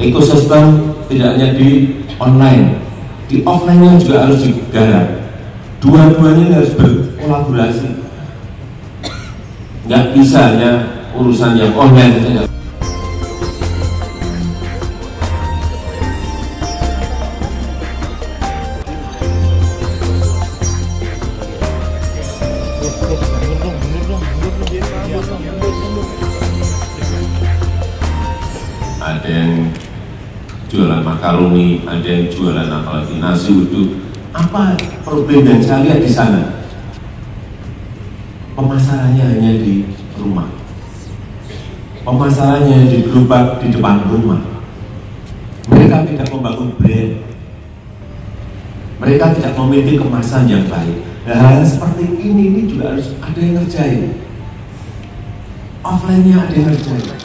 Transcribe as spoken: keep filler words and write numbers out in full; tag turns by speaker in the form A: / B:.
A: ekosistem tidak hanya di online, di offline-nya juga harus digarap. Dua-duanya harus berkolaborasi. Nggak bisa hanya urusan yang online saja. Ada yang jualan makaroni, ada yang jualan apalagi nasi uduk. Apa problem yang saya lihat di sana? Pemasarannya hanya di rumah, pemasarannya di gerobak di depan rumah. Mereka tidak membangun brand, mereka tidak memiliki kemasan yang baik. Nah, hal seperti ini, ini juga harus ada yang ngerjain. Offline-nya ada yang ngerjain.